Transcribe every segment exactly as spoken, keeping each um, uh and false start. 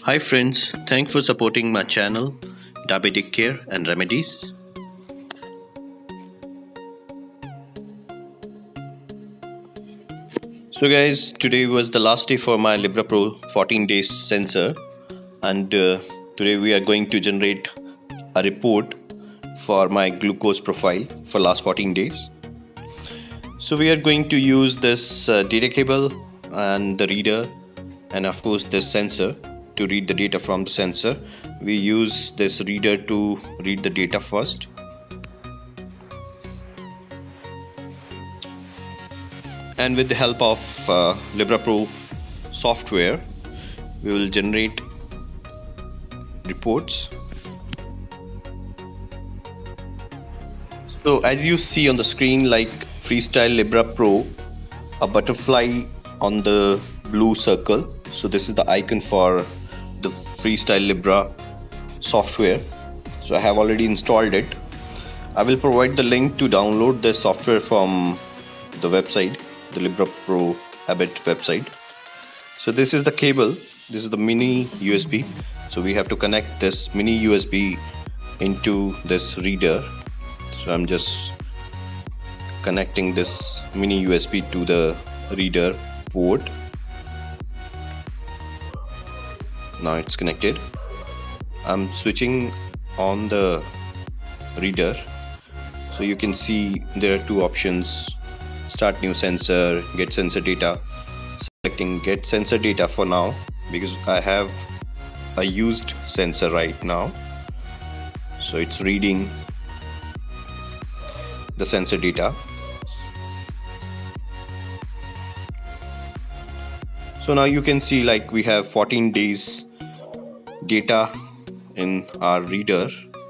Hi friends, thanks for supporting my channel Diabetic Care and Remedies. So guys, today was the last day for my Libra Pro fourteen days sensor, and uh, today we are going to generate a report for my glucose profile for last fourteen days. So we are going to use this uh, data cable and the reader and of course this sensor to read the data from the sensor. We use this reader to read the data first. And with the help of uh, Libra Pro software, we will generate reports. So as you see on the screen, like Freestyle Libra Pro, a butterfly on the blue circle. So this is the icon for the Freestyle Libra software. So I have already installed it. I will provide the link to download this software from the website, the Libra Pro Abbott website. So this is the cable. This is the mini U S B. So we have to connect this mini U S B into this reader. So I'm just connecting this mini U S B to the reader port. Now it's connected. I'm switching on the reader. So you can see there are two options: start new sensor, get sensor data. Selecting get sensor data for now because I have a used sensor right now. So it's reading the sensor data. So now you can see like we have fourteen days data in our reader.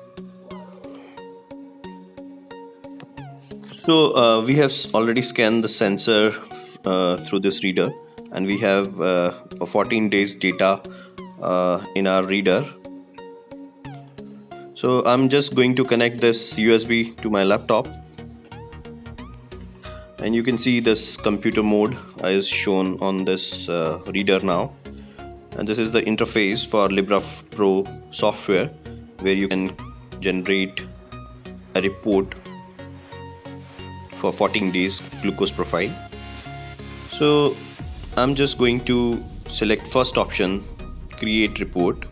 So uh, we have already scanned the sensor uh, through this reader, and we have uh, a fourteen days data uh, in our reader. So I'm just going to connect this U S B to my laptop, and you can see this computer mode is shown on this uh, reader now. And this is the interface for Libra Pro software, where you can generate a report for fourteen days glucose profile. So I'm just going to select first option, create report.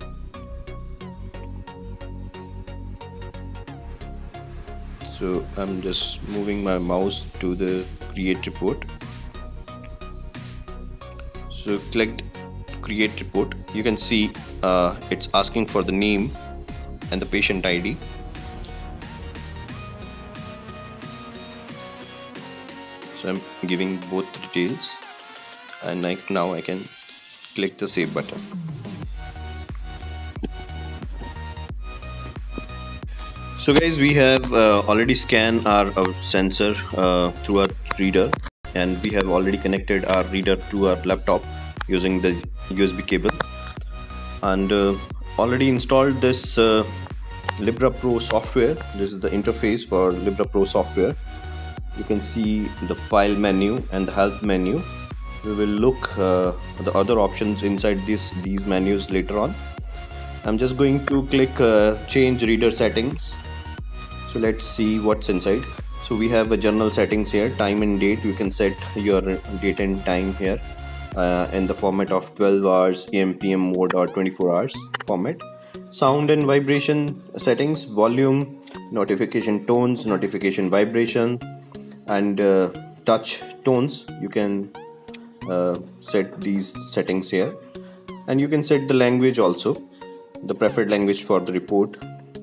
So I'm just moving my mouse to the create report. So click create report. You can see uh, it's asking for the name and the patient I D. So I'm giving both details, and like now I can click the save button. So guys, we have uh, already scanned our, our sensor uh, through our reader, and we have already connected our reader to our laptop using the U S B cable, and uh, already installed this uh, Libra Pro software. This is the interface for Libra Pro software. You can see the file menu and the help menu. We will look uh, at the other options inside this these menus later on. I'm just going to click uh, change reader settings. So let's see what's inside. So we have a general settings here, time and date. You can set your date and time here uh, in the format of twelve hours, A M P M mode, or twenty-four hours format. Sound and vibration settings, volume, notification tones, notification vibration, and uh, touch tones. You can uh, set these settings here, and you can set the language also, the preferred language for the report,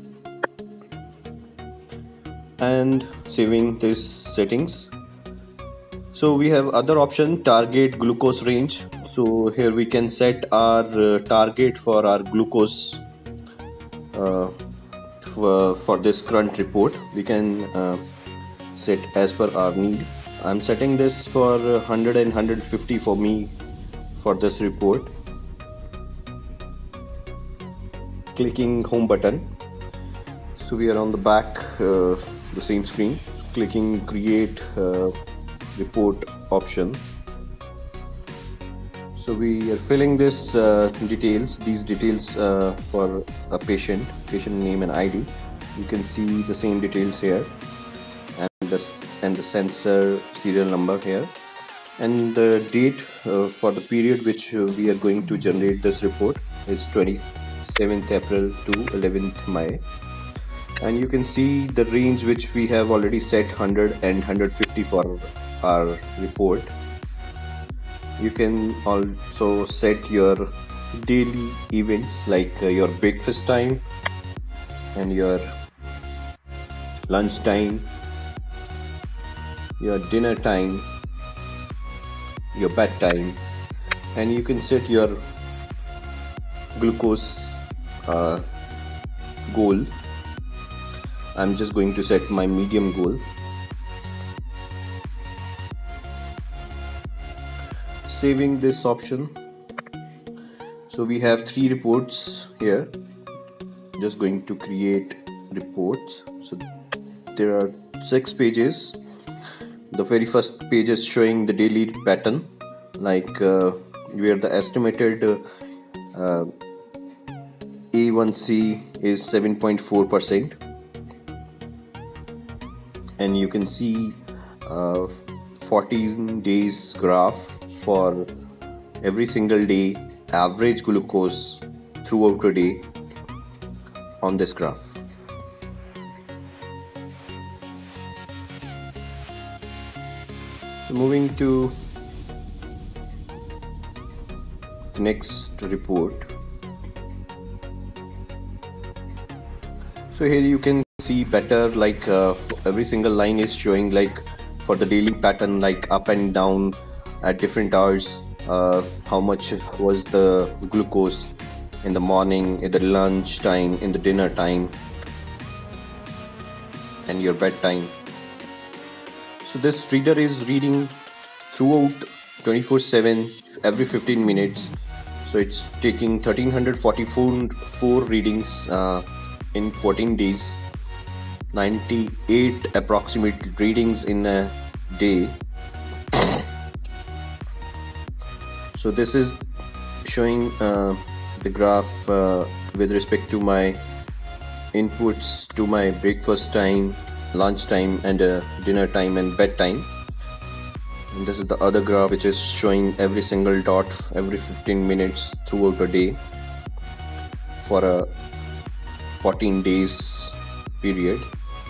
and saving these settings. So we have other option, target glucose range. So here we can set our uh, target for our glucose uh, for, for this current report. We can uh, set as per our need. I'm setting this for one hundred and one hundred fifty for me for this report. Clicking home button. So we are on the back uh, the same screen. Clicking create uh, report option. So we are filling this uh, details, these details uh, for a patient, patient name and I D. You can see the same details here, and the and the sensor serial number here, and the date uh, for the period which uh, we are going to generate this report is twenty-seventh April to eleventh May. And you can see the range which we have already set one hundred and one hundred fifty for our report. You can also set your daily events like uh, your breakfast time and your lunch time, your dinner time, your bedtime, and you can set your glucose uh, goal. I'm just going to set my medium goal. Saving this option. So we have three reports here. Just going to create reports. So there are six pages. The very first page is showing the daily pattern, like uh, where the estimated uh, uh, A one C is seven point four percent. And you can see uh, fourteen days graph for every single day average glucose throughout the day on this graph. So moving to the next report. So here you can see better, like uh, every single line is showing like for the daily pattern, like up and down at different hours, uh, how much was the glucose in the morning, in the lunch time, in the dinner time, and your bedtime. So this reader is reading throughout twenty-four seven every fifteen minutes. So it's taking one thousand three hundred forty-four readings uh, in fourteen days, ninety-eight approximate readings in a day. So this is showing uh, the graph uh, with respect to my inputs to my breakfast time, lunch time, and uh, dinner time and bedtime. And this is the other graph which is showing every single dot every fifteen minutes throughout the day for a fourteen days period.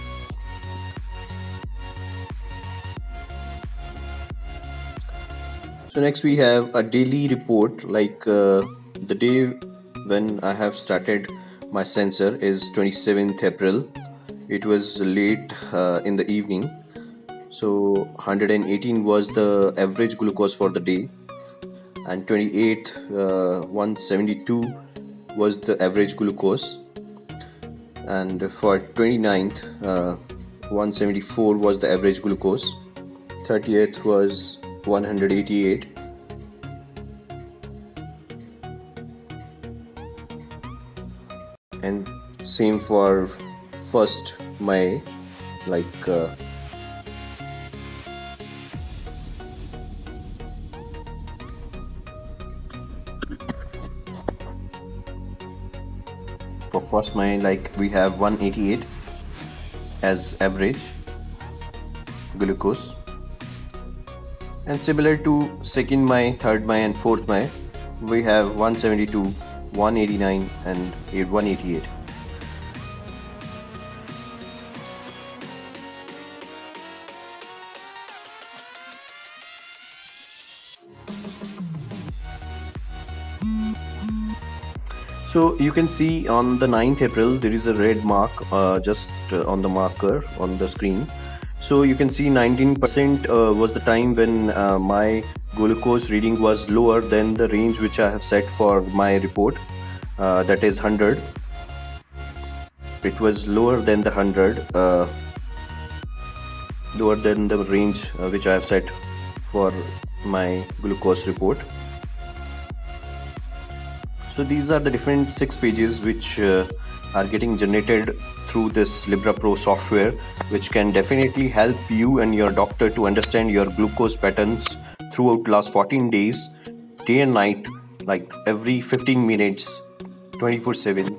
So next we have a daily report, like uh, the day when I have started my sensor is twenty-seventh April. It was late uh, in the evening. So one hundred eighteen was the average glucose for the day, and twenty-eighth uh, one seventy-two was the average glucose, and for twenty-ninth uh, one seventy-four was the average glucose, thirtieth was one hundred eighty-eight, and same for first May, like uh, for first May, like we have one eighty-eight as average glucose. And similar to second May, third May, and fourth May, we have one seventy-two, one eighty-nine, and one eighty-eight. So you can see on the ninth April there is a red mark uh, just uh, on the marker on the screen. So you can see nineteen percent uh, was the time when uh, my glucose reading was lower than the range which I have set for my report, uh, that is one hundred. It was lower than the one hundred, uh, lower than the range uh, which I have set for my glucose report. So these are the different six pages which uh, are getting generated through this LibraPro software, which can definitely help you and your doctor to understand your glucose patterns throughout last fourteen days day and night, like every fifteen minutes, twenty-four seven.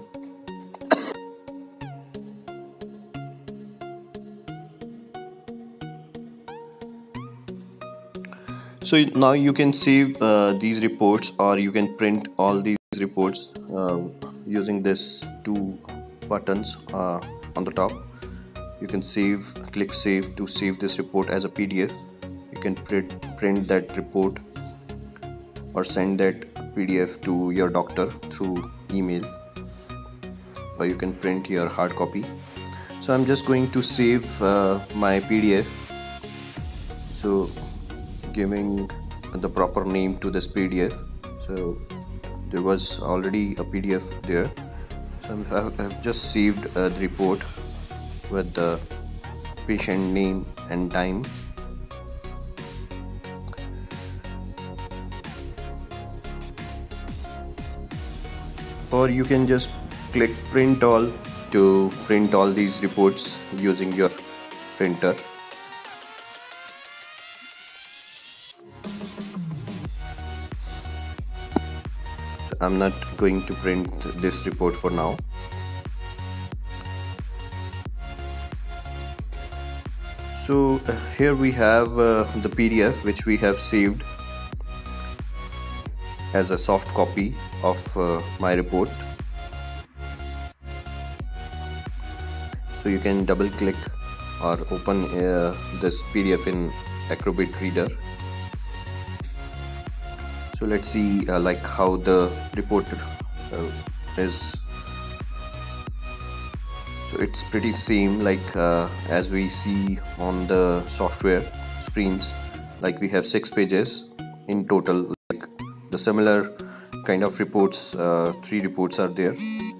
So now you can save uh, these reports, or you can print all these reports uh, using this two buttons uh, on the top. You can save, click save to save this report as a P D F. You can print print that report or send that P D F to your doctor through email, or you can print your hard copy. So I'm just going to save uh, my P D F. So giving the proper name to this P D F. So there was already a P D F there. So I have just saved uh, the report with the patient name and time. Or you can just click print all to print all these reports using your printer. So I'm not going to print this report for now. So uh, here we have uh, the P D F which we have saved as a soft copy of uh, my report. So you can double click or open uh, this P D F in Acrobat Reader. So let's see uh, like how the report uh, is. So it's pretty same like uh, as we see on the software screens. Like we have six pages in total. Like the similar kind of reports, uh, three reports are there.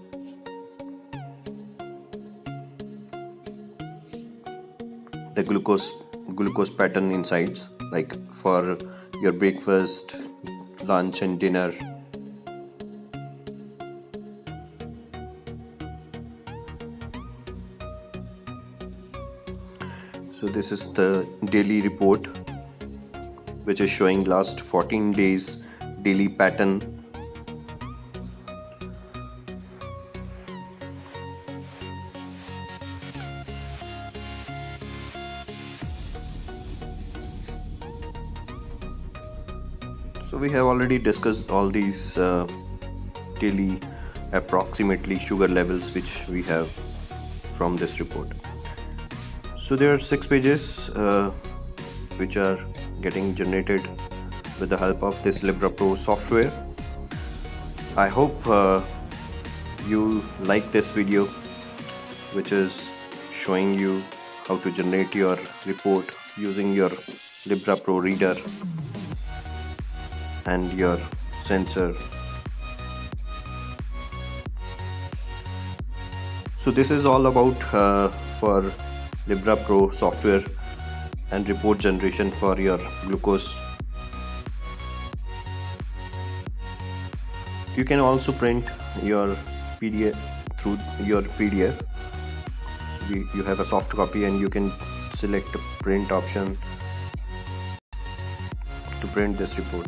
The glucose glucose pattern insides, like for your breakfast, lunch and dinner. So this is the daily report which is showing last fourteen days daily pattern. So we have already discussed all these uh, daily approximately sugar levels which we have from this report. So there are six pages uh, which are getting generated with the help of this LibraPro software. I hope uh, you like this video which is showing you how to generate your report using your LibraPro reader and your sensor. So this is all about uh, for LibraPro software and report generation for your glucose. You can also print your P D F through your P D F. You have a soft copy and you can select the print option to print this report.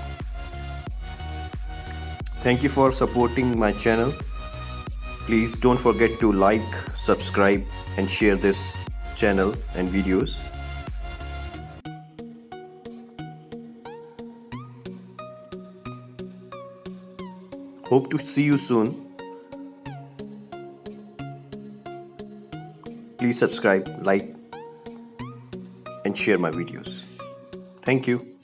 Thank you for supporting my channel. Please don't forget to like, subscribe and share this channel and videos. Hope to see you soon. Please subscribe, like and share my videos. Thank you.